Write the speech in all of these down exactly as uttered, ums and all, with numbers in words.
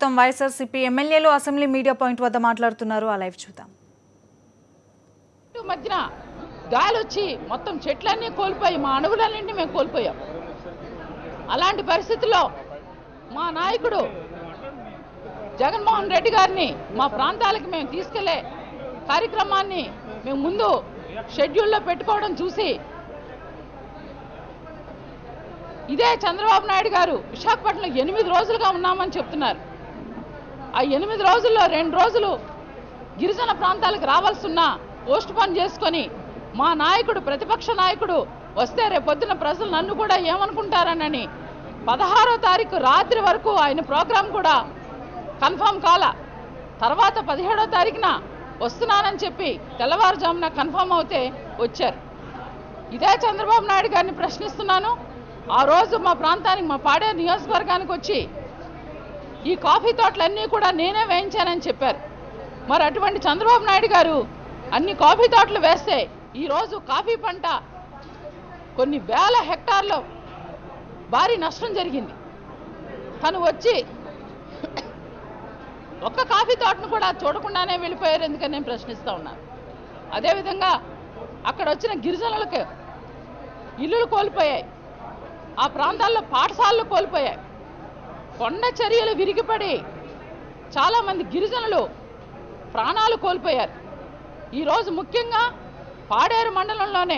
ప్రస్తుతం వైఎస్ఆర్సీపీ ఎమ్మెల్యేలు assembly media point వద్ద మాట్లాడుతున్నారు. ఆ లైవ్ చూద్దాం. మధ్యన గాలి వచ్చి మొత్తం చెట్లన్నీ కోల్పోయి మా అణువులన్నింటినీ మేము కోల్పోయాం. అలాంటి పరిస్థితుల్లో మా నాయకుడు జగన్మోహన్ రెడ్డి గారిని మా ప్రాంతాలకు మేము తీసుకెళ్లే కార్యక్రమాన్ని మేము ముందు షెడ్యూల్లో పెట్టుకోవడం చూసి ఇదే చంద్రబాబు నాయుడు గారు విశాఖపట్నంలో ఎనిమిది రోజులుగా ఉన్నామని చెప్తున్నారు. ఆ ఎనిమిది రోజుల్లో రెండు రోజులు గిరిజన ప్రాంతాలకు రావాల్సిన పోస్ట్ పోన్ చేసుకొని మా నాయకుడు ప్రతిపక్ష నాయకుడు వస్తే రేపొద్దున ప్రజలు నన్ను కూడా ఏమనుకుంటారనని పదహారో తారీఖు రాత్రి వరకు ఆయన ప్రోగ్రాం కూడా కన్ఫర్మ్ కాల. తర్వాత పదిహేడో తారీఖున వస్తున్నానని చెప్పి తెల్లవారుజామున కన్ఫర్మ్ అవుతే వచ్చారు. ఇదే చంద్రబాబు నాయుడు గారిని ప్రశ్నిస్తున్నాను. ఆ రోజు మా ప్రాంతానికి మా పాడేరు నియోజకవర్గానికి వచ్చి ఈ కాఫీ తోటలన్నీ కూడా నేనే వేయించానని చెప్పారు. మరి అటువంటి చంద్రబాబు నాయుడు గారు అన్ని కాఫీ తోటలు వేస్తే ఈరోజు కాఫీ పంట కొన్ని వేల హెక్టార్లో భారీ నష్టం జరిగింది. తను వచ్చి ఒక్క కాఫీ తోటను కూడా చూడకుండానే వెళ్ళిపోయారు. ఎందుకని నేను ప్రశ్నిస్తూ ఉన్నాను. అదేవిధంగా అక్కడ వచ్చిన గిరిజనులకు ఇల్లులు కోల్పోయాయి. ఆ ప్రాంతాల్లో పాఠశాలలు కోల్పోయాయి. కొండ చర్యలు విరిగిపడి చాలామంది గిరిజనులు ప్రాణాలు కోల్పోయారు. ఈరోజు ముఖ్యంగా పాడేరు మండలంలోనే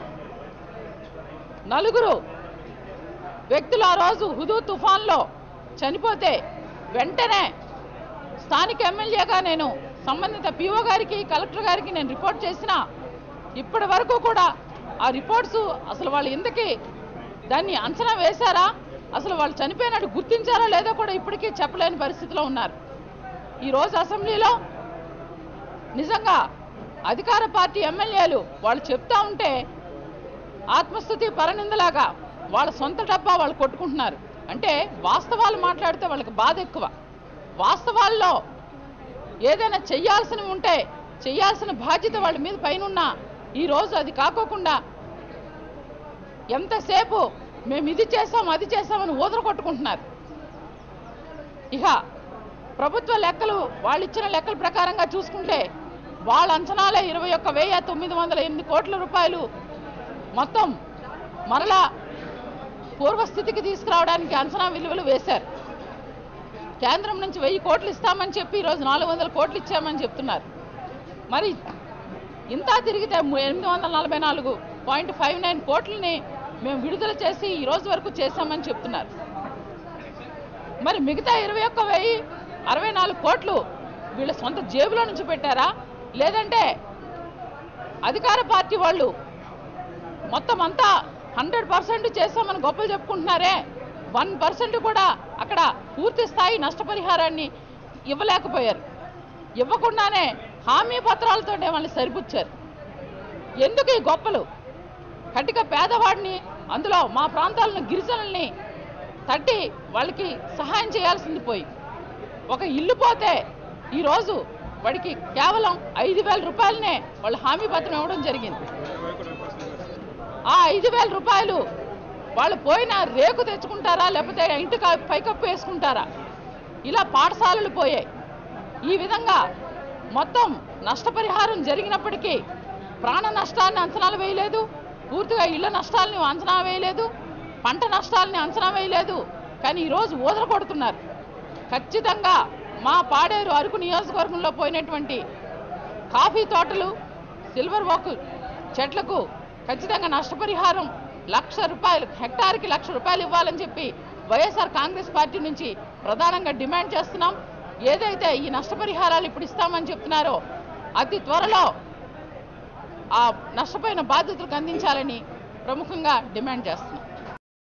నలుగురు వ్యక్తులు ఆ రోజు హుదూ తుఫాన్లో చనిపోతే వెంటనే స్థానిక ఎమ్మెల్యేగా నేను సంబంధిత పీఓ గారికి కలెక్టర్ గారికి నేను రిపోర్ట్ చేసినా ఇప్పటి వరకు కూడా ఆ రిపోర్ట్స్ అసలు వాళ్ళు ఎందుకు దాన్ని అంచనా వేశారా, అసలు వాళ్ళు చనిపోయినట్టు గుర్తించారా లేదో కూడా ఇప్పటికీ చెప్పలేని పరిస్థితిలో ఉన్నారు. ఈరోజు అసెంబ్లీలో నిజంగా అధికార పార్టీ ఎమ్మెల్యేలు వాళ్ళు చెప్తా ఉంటే ఆత్మస్థుతి పరనిందలాగా వాళ్ళ సొంత డబ్బా వాళ్ళు కొట్టుకుంటున్నారు. అంటే వాస్తవాలు మాట్లాడితే వాళ్ళకి బాధ ఎక్కువ. వాస్తవాల్లో ఏదైనా చెయ్యాల్సినవి ఉంటే చెయ్యాల్సిన బాధ్యత వాళ్ళ మీద పైన ఈరోజు అది కాకోకుండా ఎంతసేపు మేము ఇది చేసాం అది చేసామని ఊదర కొట్టుకుంటున్నారు. ఇక ప్రభుత్వ లెక్కలు వాళ్ళు ఇచ్చిన లెక్కల ప్రకారంగా చూసుకుంటే వాళ్ళ అంచనాలే ఇరవై ఒక్క వెయ్యి తొమ్మిది వందల ఎనిమిది కోట్ల రూపాయలు మొత్తం మరలా పూర్వస్థితికి తీసుకురావడానికి అంచనా విలువలు వేశారు. కేంద్రం నుంచి వెయ్యి కోట్లు ఇస్తామని చెప్పి ఈరోజు నాలుగు వందల కోట్లు ఇచ్చామని చెప్తున్నారు. మరి ఇంత తిరిగితే ఎనిమిది వందల నలభై నాలుగు పాయింట్ ఫైవ్ నైన్ కోట్లని మేము విడుదల చేసి ఈ రోజు వరకు చేశామని చెప్తున్నారు. మరి మిగతా ఇరవై ఒక్క వెయ్యి అరవై నాలుగు కోట్లు వీళ్ళ సొంత జేబులో నుంచి పెట్టారా, లేదంటే అధికార పార్టీ వాళ్ళు మొత్తం అంతా హండ్రెడ్ పర్సెంట్ చేశామని గొప్పలు చెప్పుకుంటున్నారే, వన్ పర్సెంట్ కూడా అక్కడ పూర్తి స్థాయి నష్టపరిహారాన్ని ఇవ్వలేకపోయారు. ఇవ్వకుండానే హామీ పత్రాలతోనే వాళ్ళని సరిపుచ్చారు. ఎందుకు ఈ గొప్పలు? కటిక పేదవాడిని, అందులో మా ప్రాంతాలను గిరిజనుల్ని తట్టి వాళ్ళకి సహాయం చేయాల్సింది పోయి ఒక ఇల్లు పోతే ఈరోజు వాడికి కేవలం ఐదు వేల రూపాయలనే వాళ్ళు హామీ పత్రం ఇవ్వడం జరిగింది. ఆ ఐదు వేల రూపాయలు వాళ్ళు పోయిన రేకు తెచ్చుకుంటారా లేకపోతే ఇంటి పైకప్పు వేసుకుంటారా? ఇలా పాఠశాలలు పోయాయి. ఈ విధంగా మొత్తం నష్టపరిహారం జరిగినప్పటికీ ప్రాణ నష్టాన్ని అంచనాలు వేయలేదు, పూర్తిగా ఇళ్ల నష్టాలని అంచనా వేయలేదు, పంట నష్టాలని అంచనా వేయలేదు. కానీ ఈరోజు ఊదర కొడుతున్నారు. ఖచ్చితంగా మా పాడేరు అరకు నియోజకవర్గంలో పోయినటువంటి కాఫీ తోటలు, సిల్వర్ ఓక్ చెట్లకు ఖచ్చితంగా నష్టపరిహారం లక్ష రూపాయలు హెక్టార్కి లక్ష రూపాయలు ఇవ్వాలని చెప్పి వైఎస్ఆర్ కాంగ్రెస్ పార్టీ నుంచి ప్రధానంగా డిమాండ్ చేస్తున్నాం. ఏదైతే ఈ నష్టపరిహారాలు ఇప్పుడు ఇస్తామని చెప్తున్నారో అతి త్వరలో ఆ నష్టపోయిన బాధితులకు అందించాలని ప్రముఖంగా డిమాండ్ చేస్తున్నాం.